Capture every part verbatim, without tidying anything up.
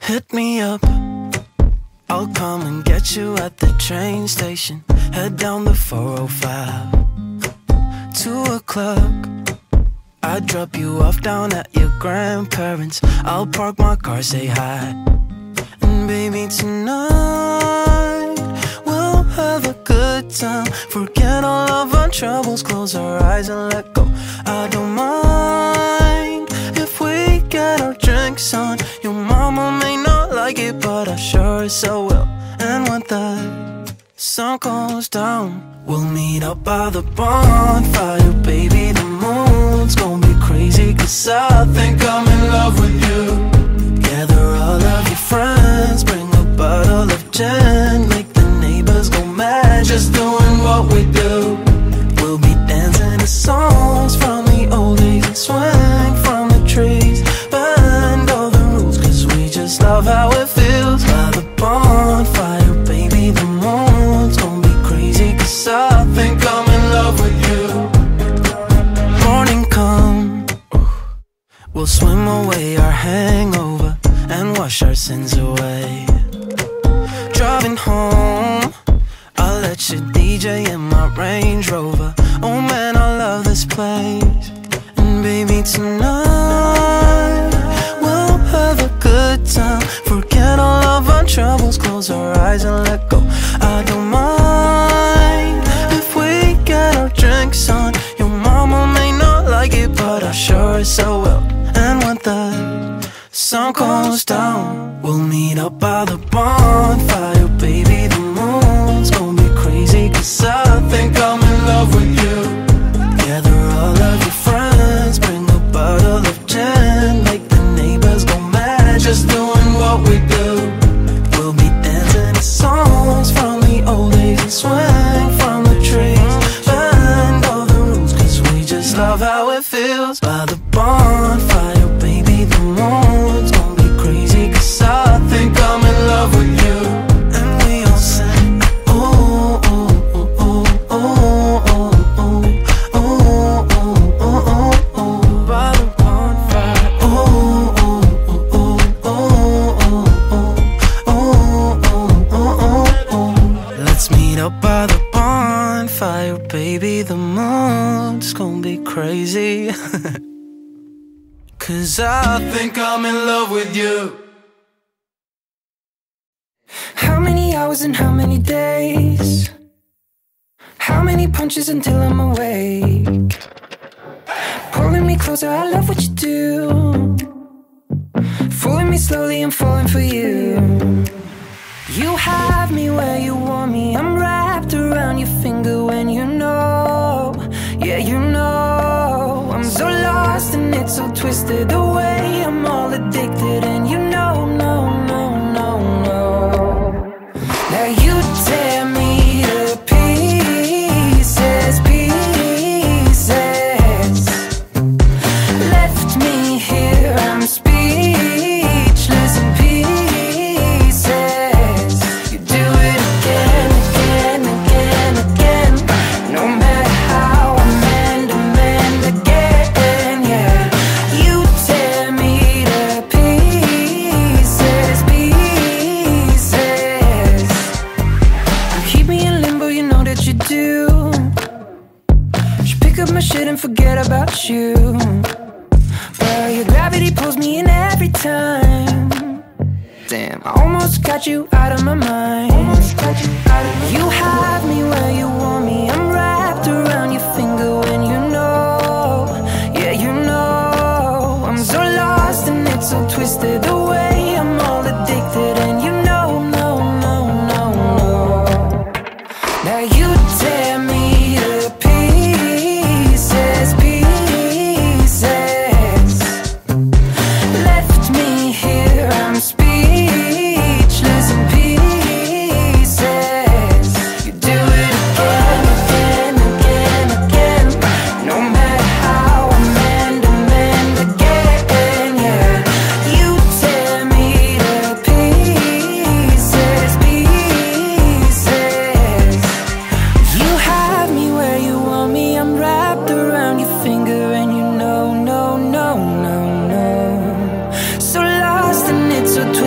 Hit me up, I'll come and get you at the train station. Head down the four oh five, two o'clock. I'll drop you off down at your grandparents'. I'll park my car, say hi. And baby, tonight we'll have a good time. Forget all of our troubles, close our eyes and let go. I don't mind if we get our drinks on. Your mama may not like it, but I sure as so will. And when the sun goes down, we'll meet up by the bonfire. Baby, the moon's gonna be crazy, 'cause I think I'm in love with you. Gather all of your friends, bring a bottle of gin, make the neighbors go mad, just doing what we do. We'll be dancing to songs from the old days and swing from the trees. Bend all the rules, 'cause we just love how it feels. By the bonfire, baby, the moon's gonna be crazy, 'cause I think I'm in love with you. Morning come, we'll swim away our hangover and wash our sins away. Driving home, I'll let you D J in my Range Rover. Oh man, I love this place. And baby, tonight we'll have a good time. Forget all of our troubles, close our eyes and let go. I don't mind if we get our drinks on. Your mama may not like it, but I sure as so will. And when the sun goes down, we'll meet up by the bonfire. Baby, the moon's gonna be crazy, 'cause I think I'm in love with you. Gather all of your friends, bring a bottle of gin, make the neighbors go mad, just doing what we do. We'll be dancing to songs from the old days and swing from the trees. Bend all the rules, 'cause we just love how it feels. By the bonfire, baby, the moon's gonna be crazy, 'cause I think I'm in love with you. And we all sing, oh, oh, oh, oh, oh, oh, oh, oh, oh, oh, oh, oh. By the bonfire, oh, oh, oh, oh, oh, oh, oh, oh, oh, oh, oh. Let's meet up by the bonfire, baby, the moon's gonna be crazy. 'Cause I think I'm in love with you. How many hours and how many days? How many punches until I'm awake? Pulling me closer, I love what you do. Fooling me slowly, I'm falling for you. You have me where you want me. I'm wrapped around your finger when you know. Yeah, you know. I'm so lost and it's so twisted away. I'm all addicted and you know, no, no, no, no. Now you tear me to pieces, pieces. Left me here, I'm speechless in pieces. You do it again, again, again, again. No matter how I mend, amend again, yeah. You tear me to pieces, pieces. You keep me in limbo, you know that you do. Should pick up my shit and forget about you. But your gravity pulls me in every time. Damn, I almost got you out of my mind. Almost got you out of my mind. You have me where you want me. I'm wrapped around your finger when you know. Yeah, you know. I'm so lost and it's so twisted away. I'm all addicted and you know, no, no, no, no. Now you tear me to pieces, pieces. Left me here, I'm speechless in pieces. You do it again, again, again, again. No matter how I mend, amend again, yeah. You tear me to pieces.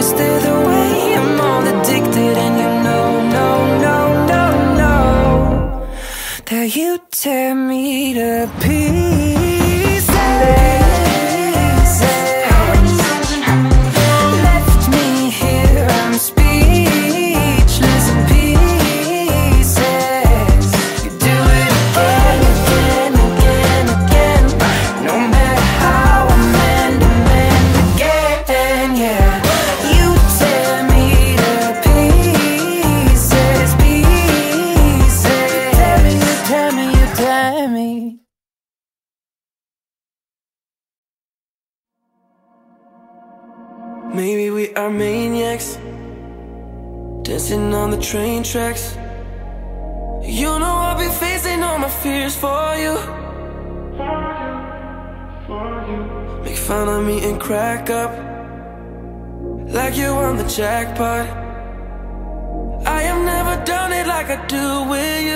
twisted away. I'm all addicted and you know, no, no, no, no, that you tear me to pieces. Left me here, I'm speechless in pieces. You do it again, again, again, again. No matter how I mend and mend again, yeah. You tear me to pieces, pieces. You tear me, you tear me, you tear me. Maybe we are maniacs, dancing on the train tracks. You know I'll be facing all my fears for you. Make fun of me and crack up like you won the jackpot. I have never done it like I do with you.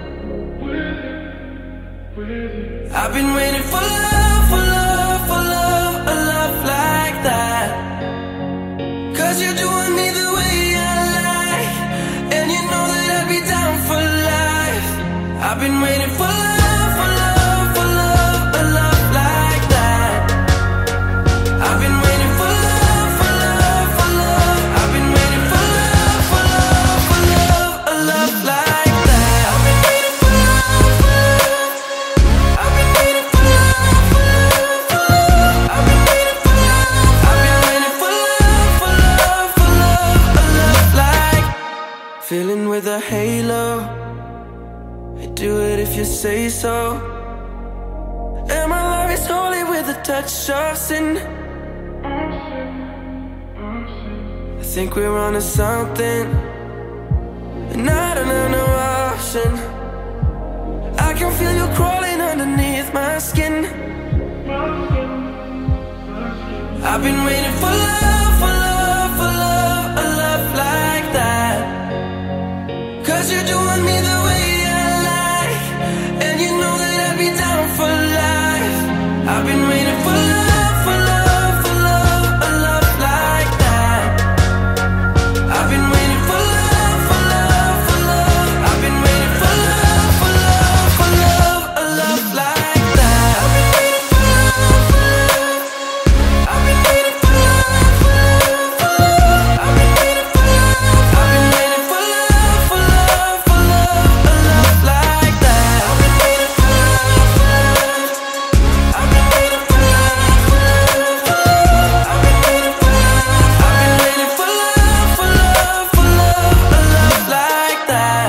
I've been waiting for love, for love, for love, a love like that. Cause you're doing me the way I like, and you know that I'd be down for life. I've been waiting for love, for love, for love, a love like that. I've been waiting for love, for love, for love. I've been waiting for love, for love, for love, a love like that. I've been waiting for love, for love. I've been waiting for love, for love, for love. I've been waiting for love. I've been waiting for love, for love, for love, a love like. Feeling with a halo, I do it if you say so. And my love is holy with a touch of sin. I think we're onto something, and I don't have no option. I can feel you crawling underneath my skin. I've been waiting for love, for love, for love, a love like that. Cause you're doing me the way I like, and you know that I'd be down for life. I've been waiting for love, for love, for love, a love like that. I've been waiting for love, for love, for love. I've been waiting for love, for love, for love, a love like that. I've been waiting for love, for love. I've been waiting for love, for love, for love. I've been waiting for love. I've been waiting for love, for love, for love, a love like that. I've been waiting for love, for love. I've been waiting for love, for love, for love. I've been waiting for love. I've been waiting for love, for love, for love, a love like that.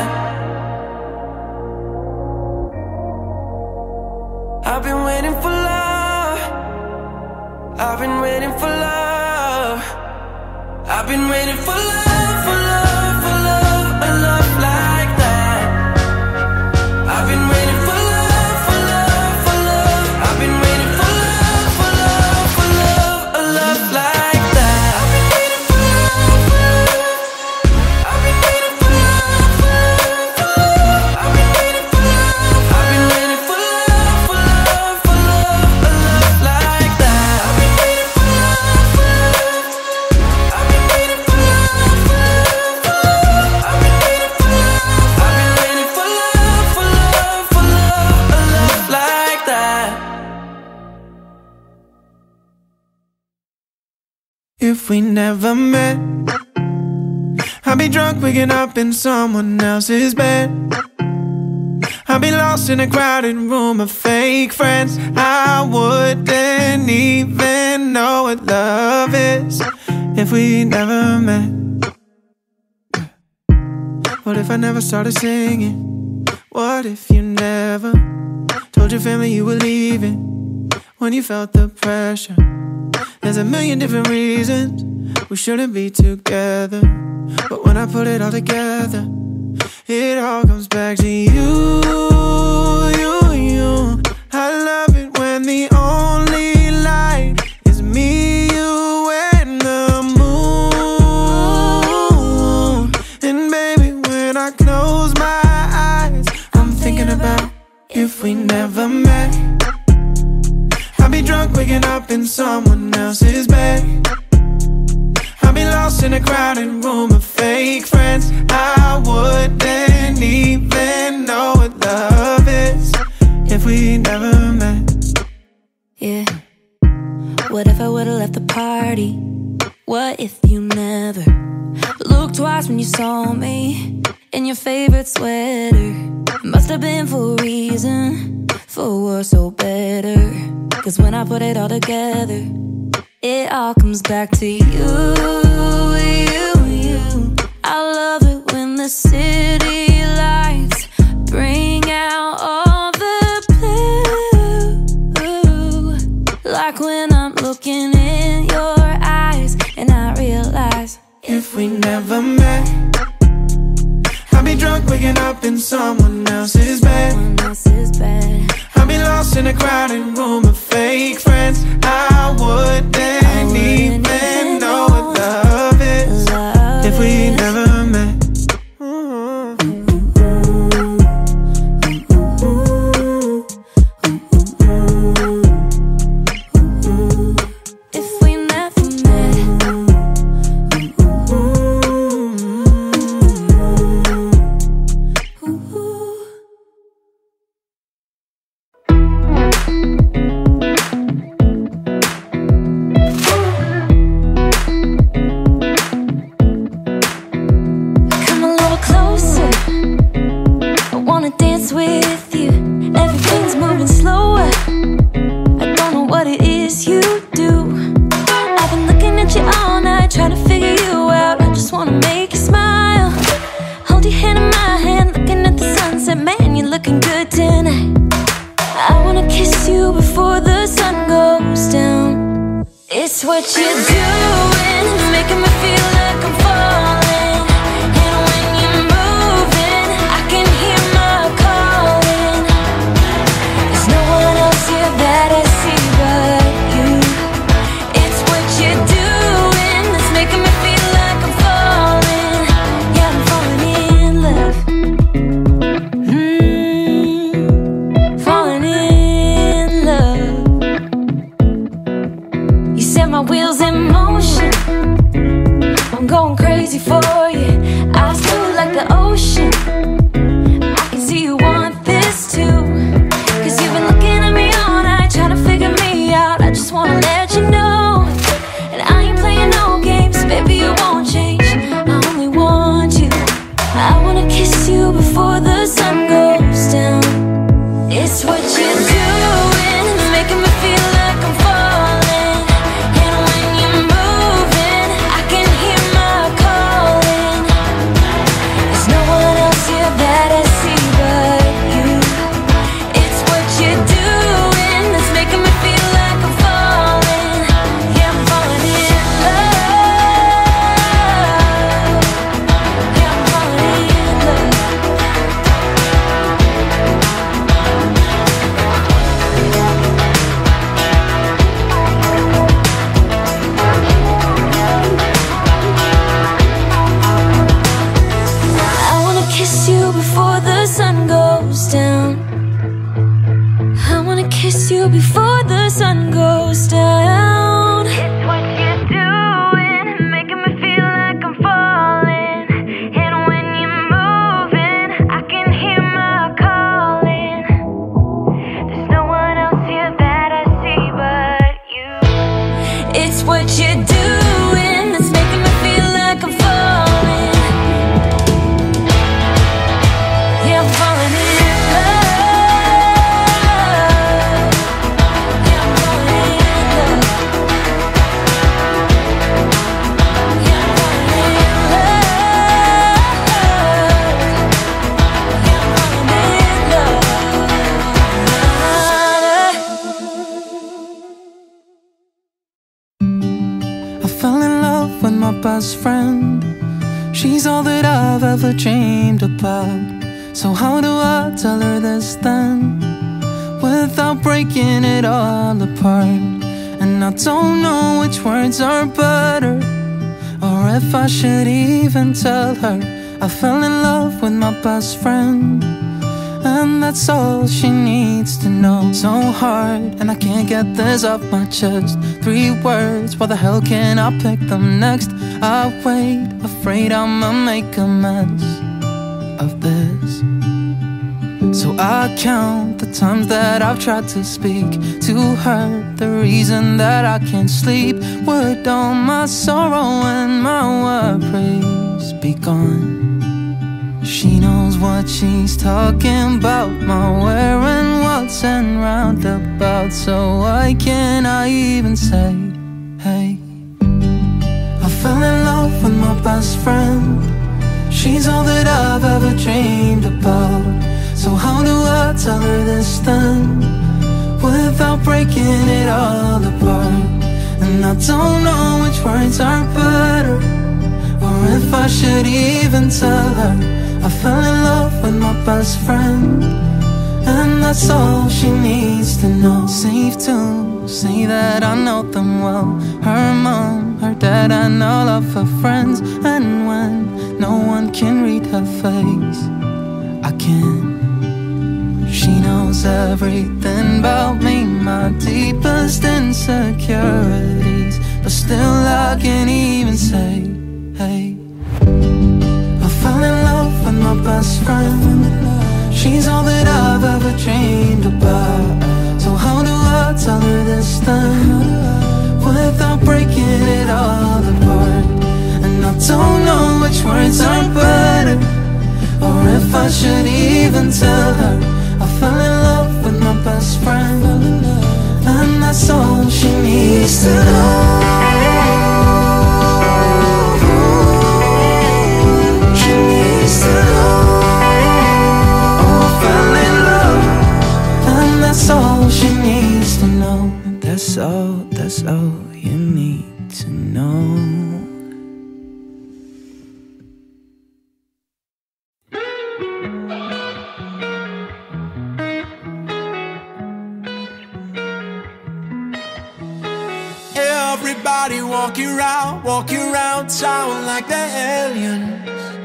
I've been waiting for love. I've been waiting for love. I've been waiting for love, for love, for love, a love like that. I've been waiting for love, for love, for love. I've been waiting for love, for love, for love, a love like that. I've been waiting for love, for love. I've been waiting for love, for love, for love. I've been waiting for love. I've been waiting for love, for love, for love, a love like that. I've been waiting for love, for love. I've been waiting for love, for love, for love. I've been waiting for love. I've been waiting for love, for love, for love, a love like that. If we never met, I'd be drunk waking up in someone else's bed. I'd be lost in a crowded room of fake friends. I wouldn't even know what love is if we never met. What if I never started singing? What if you never told your family you were leaving when you felt the pressure? There's a million different reasons we shouldn't be together, but when I put it all together, it all comes back to you, you, you. I love it when the only light is me, you, and the moon. And baby, when I close my eyes, I'm thinking about if we never met. I'd be drunk waking up in someone else's bed. I'd be lost in a crowded room of fake friends. I wouldn't even know what love is if we never met. Yeah. What if I would've left the party? What if you never looked twice when you saw me in your favorite sweater? It must have been for a reason, for worse or better. Cause when I put it all together, it all comes back to you, you, you. I love it when the city lights bring out all the blue. Like when I'm looking in your eyes and I realize if we never met, I'd be drunk waking up in someone else's bed. Someone else's bed. I'd be lost in a crowded room of fake friends. I wouldn't, I wouldn't even, even know what love is love if we is. never met. It's what you're doing, making me feel like I'm falling. And when you're moving, I can hear my calling. There's no one else here that I see but you. It's what you're doing that's making me feel like I'm falling. Yeah, I'm falling in love. Mm, falling in love. You set my wheels in motion. I'm going crazy for you. Eyes blue like the ocean. I can see you want this too. Cause you've been looking at me all night, trying to figure me out. I just wanna let you know, and I ain't playing no games. Baby, you won't change, I only want you. I wanna kiss you before the sun goes down. It's what you're doing, making me feel like I'm falling. And when you're moving, I can hear my calling. There's no one else here that I see but you. It's what you're doing that's making me feel like I'm falling. Yeah, I'm falling in love. Yeah, I'm falling in love. I wanna kiss you before the sun goes down. I wanna kiss you before the sun goes down. It's what you're doing, making me feel like I'm falling. And when you're moving, I can hear my calling. There's no one else here that I see but you. It's what you're doing that's making me feel like I'm falling. Yeah, I'm falling in love. Yeah, I'm falling in love. Yeah, I'm falling in love. Yeah, I'm falling in love. I fell in love with my best friend. She's all that I've ever dreamed about. So how do I tell her this then, without breaking it all apart? And I don't know which words are better, or if I should even tell her I fell in love with my best friend. and that's all she needs to know. So hard, and I can't get this off my chest. Three words, why the hell can't I pick them next? I wait, afraid I'ma make a mess of this. So I count the times that I've tried to speak to her, the reason that I can't sleep. Would all my sorrow and my worries be gone? She knows what she's talking about, my where and what's and roundabout. So why can't I even say, hey? I fell in love with my best friend. She's all that I've ever dreamed about. So how do I tell her this then, without breaking it all apart? And I don't know which words are better, or if I should even tell her I fell in love with my best friend, and that's all she needs to know. Safe to say that I know them well, her mom, her dad, and all of her friends. And when no one can read her face, I can. She knows everything about me, my deepest insecurities, but still I can't even say, hey. I fell in love with my best friend. She's all that I've ever dreamed about. So how do I tell her this then, without breaking it all apart? And I don't know which words are better, or if I should even tell her I fell in love with my best friend, and that's all she needs to know. She needs to know. Oh, I fell in love, and that's all she needs to know. That's all, that's all you need to know. Everybody walking around, walking around town like they're aliens.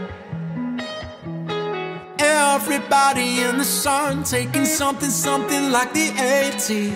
Everybody in the sun, taking something, something like the eighties.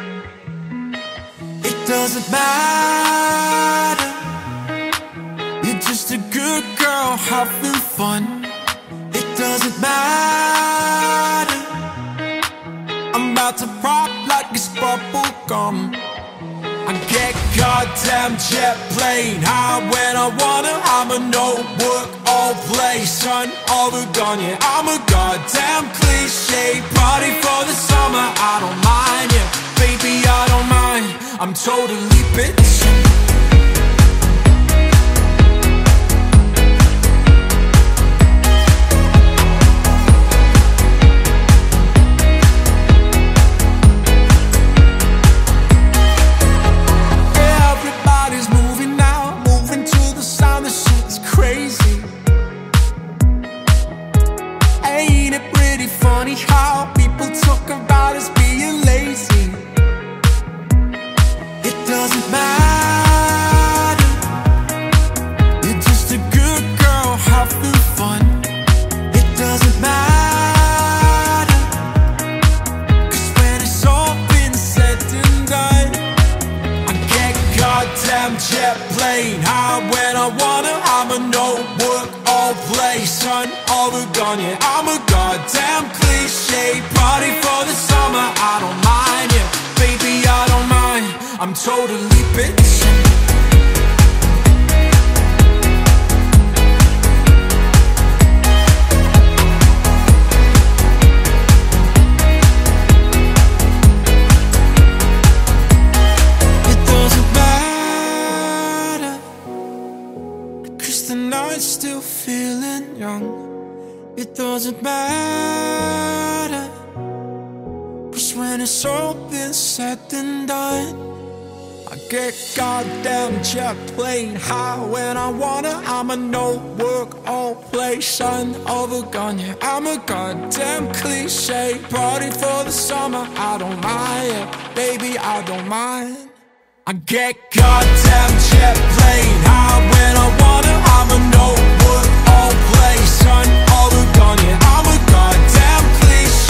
It doesn't matter, you're just a good girl having fun. It doesn't matter, I'm about to pop like it's bubble gum. I get goddamn jet plane high when I wanna. I'm a no work, all play, son, all the gun. Yeah, I'm a goddamn cliche. Party for the summer, I don't mind, yeah. Baby, I don't mind, I'm totally bitchin'. How people talk about us being lazy. It doesn't matter, you're just a good girl having fun. It doesn't matter, cause when it's all been said and done, I get goddamn jet plane high when I wanna. I'm a no work, all play, son, all the gun. Yeah, I'm a goddamn cliche. Party for the summer, I don't mind, yeah. Baby, I don't mind, I'm totally bitchin'. It doesn't matter, cause the night's still feeling young. It doesn't matter, cause when it's all been said and done, I get goddamn jet plane high when I wanna. I'm a no work, all play, son, all the gun. Yeah, I'm a goddamn cliche. Party for the summer, I don't mind, yeah. Baby, I don't mind. I get goddamn jet plane high when I wanna. I'm a no work, all play, son, all the gun. Yeah, I'm a goddamn cliche.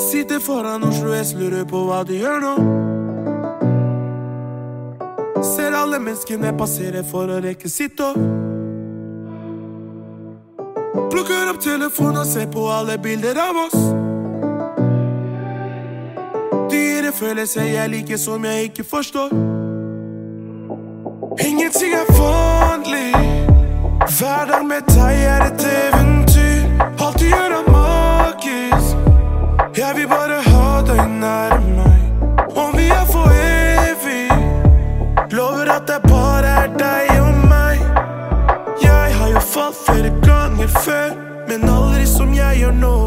sitter foran Oslo S, lurer på hva du gjør nå. Ser alle menneskene passere for å rekke sitt opp. Plukker opp telefonen og ser på alle bilder av oss. Dyre følelser jeg liker som jeg ikke forstår. Ingenting er vanlig. Hverdag med deg er et eventyr. Alt du gjør er magisk. Jeg vil bare ha deg nær meg. Om vi er for evig. Lover at det bare er deg og meg. Jeg har jo falt flere ganger før, men aldri som jeg gjør nå.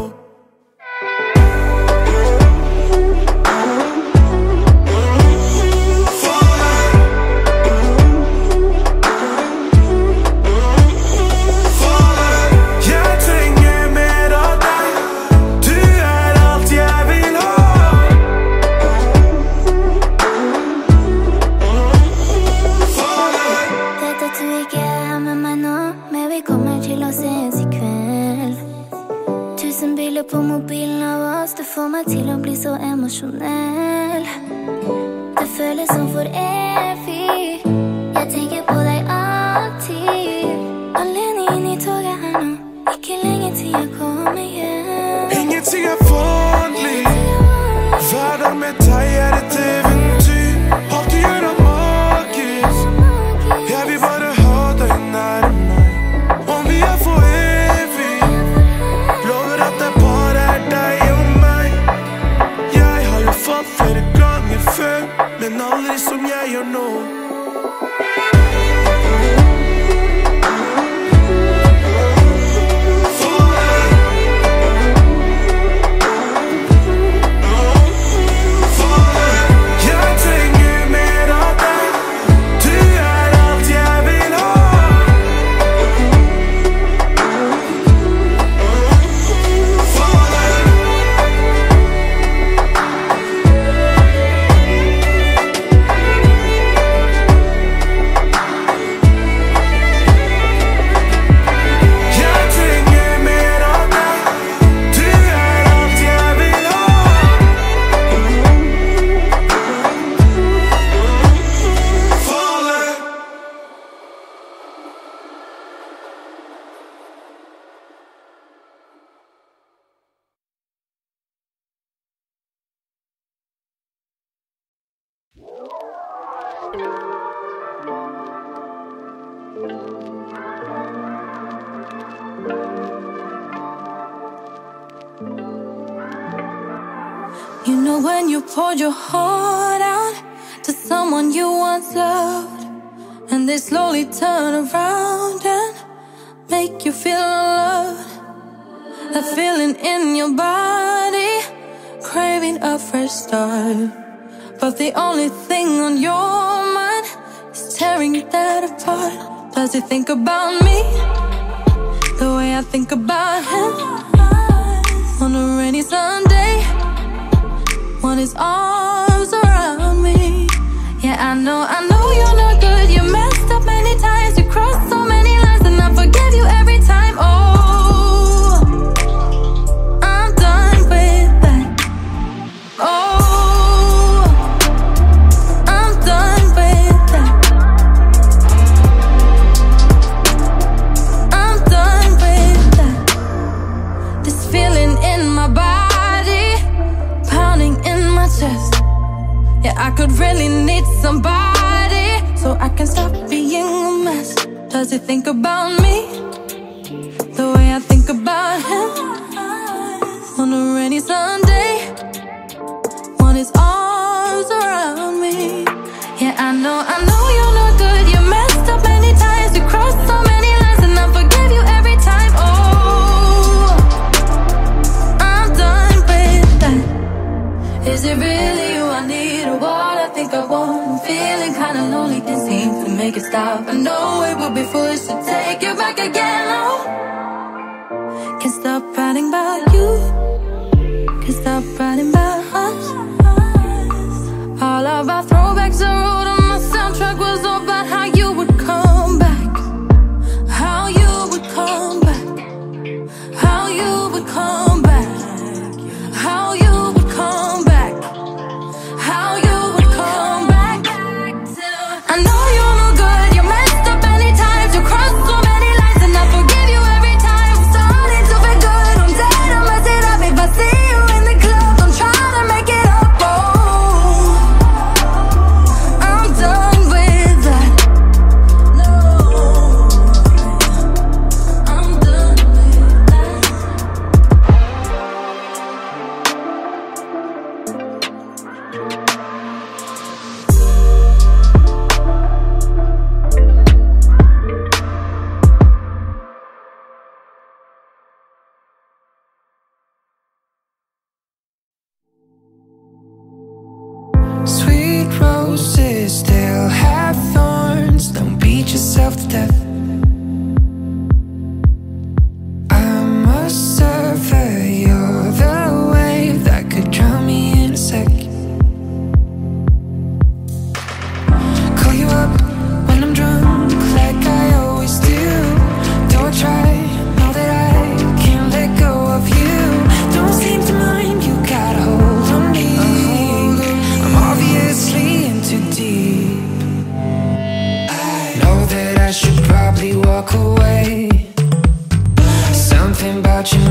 På mobilen av oss, det får meg til å bli så emosjonell. Det føles som for evig. Jeg tenker på deg alltid. Alene inn i toget her nå. Ikke lenge til jeg kommer hjem. Ingenting er vanlig. Hverdag med deg er et eventyr. Alt du gjør er magisk. Jeg vil bare ha deg nær meg. Om vi er for evig. Lover at det bare er deg og meg. Jeg har jo falt flere ganger før, men aldri som jeg gjør nå. You know when you poured your heart out to someone you once loved, and they slowly turn around and make you feel loved. That feeling in your body, craving a fresh start. But the only thing on your mind is tearing that apart. Does he think about me the way I think about him? On a rainy Sunday, want his arms around me. Yeah, I know, I know you're not good. You messed up many times, you crossed so many lines, and I forgive you every time. Oh, I'm done with that. Oh, I'm done with that. I'm done with that. This feeling in my body, pounding in my chest. Yeah, I could really need somebody so I can stop being a mess. Does he think about me the way I think about him? On a rainy Sunday, want his arms around me. Yeah, I know, I know you're not good. You messed up many times, you crossed so many lines, and I forgive you every time. Oh, I'm done with that. Is it really you I need, or what I think I want? I'm feeling kinda lonely, can't seem to make it stop. I know it would be foolish to take you back again. Oh, can't stop writing about you, can't stop writing about us. All of our throwbacks I wrote on my soundtrack was all about how you would come back, how you would come back, how you would come back, how you would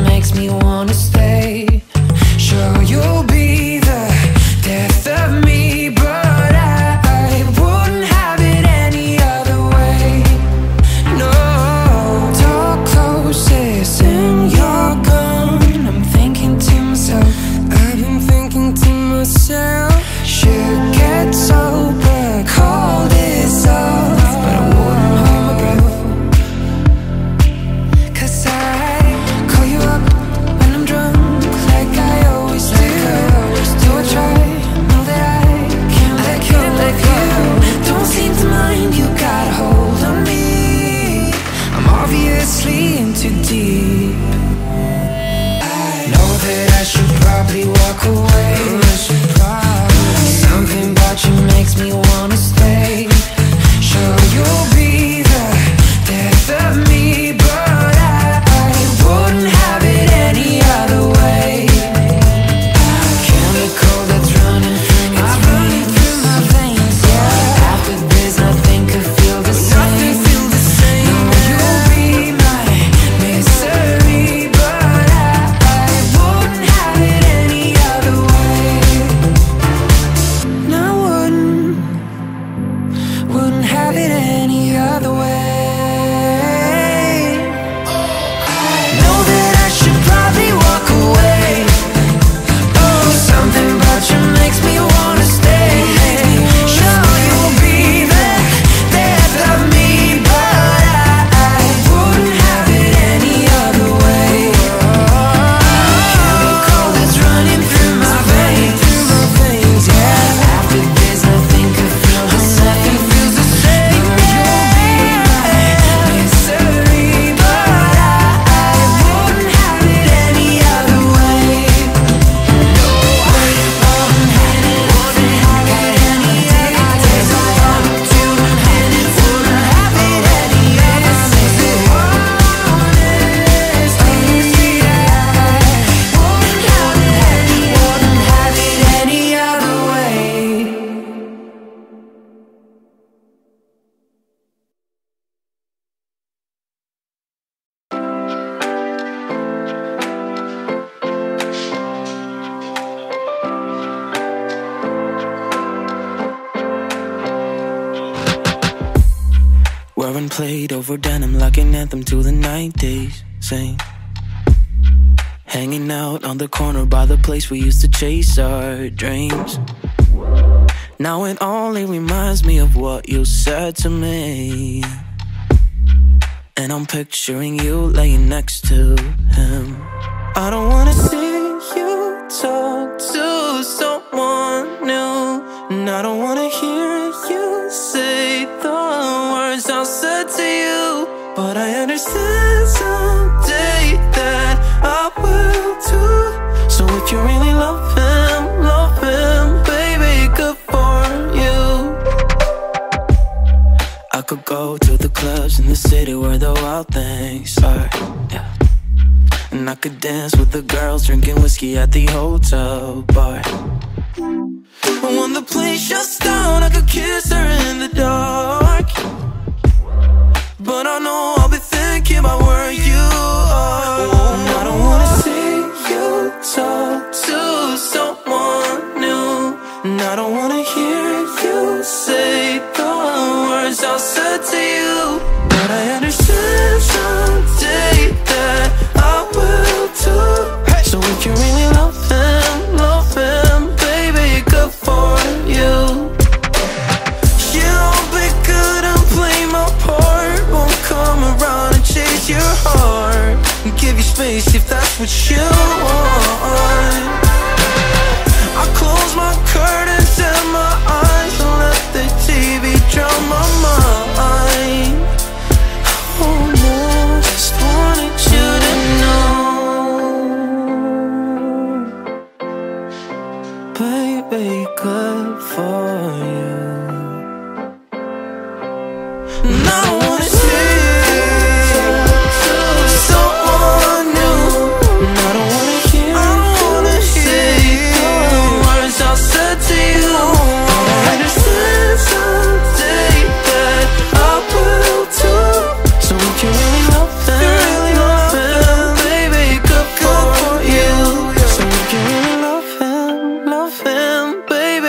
makes me wanna stay. Sure, you'll be the death of me, but I, I wouldn't have it any other way. No, talk closest and you're gone. I'm thinking to myself, I've been thinking to myself, should get sober, call this off, but I wouldn't hold my breath. Cause I call you up when I'm drunk, like I always do. Do I try? Know that I can't let go of you. Don't seem to mind, you got a hold on me. I'm obviously in too deep. I know that I should probably walk away. Something about you makes me wanna stay. Sure, you'll be the death of me, but I, I wouldn't have it any other way. Chemical that's running through my veins, through my veins, yeah. After this, nothing could feel the same. Nothing feel the same. No, you'll be my misery, but I, I wouldn't have it any other way. No, I wouldn't, wouldn't have it any other way. I know that I should probably walk away. Oh, something about you makes me wanna stay. Sure, you'll be the death of me, but I, I wouldn't have it any other way. Chemical that's running through my veins, through my veins, yeah. After this, nothing could feel the same. Nothing feels the same. You'll be my misery, but I, I wouldn't have it any other way. No, I wouldn't have it, wouldn't have it any other way. I want to, and it wouldn't have it any other way. Honestly, I wouldn't have it any, wouldn't have it any other way. Wearing played over denim like an anthem to the nineties. Sing. Hanging out on the corner by the place we used to chase our dreams. Now it only reminds me of what you said to me. And I'm picturing you laying next to him. I don't wanna see you talk to someone new, and I don't wanna hear you say the words I said to you. But I understand someday that I will too. So if you really love him, love him, baby, good for you. I could go to the clubs in the city where the wild things are, yeah. And I could dance with the girls drinking whiskey at the hotel bar. But when the place shuts down, I could kiss her in the dark. But I know I'll be thinking about where you are. And I don't wanna see you talk to someone new, and I don't wanna hear you say the words I said to you. But I understand someday that I will too. So if you really love him, love him, baby, good for you. You'll be good and play my part, won't come around and chase your heart, and give you space if that's what you want. I close my curtains and my eyes and let the T V drown my mind. Oh no, just wanted you to know, baby, good for you. And I don't wanna see someone new, and I don't wanna hear, I don't wanna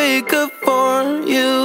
wake up for you.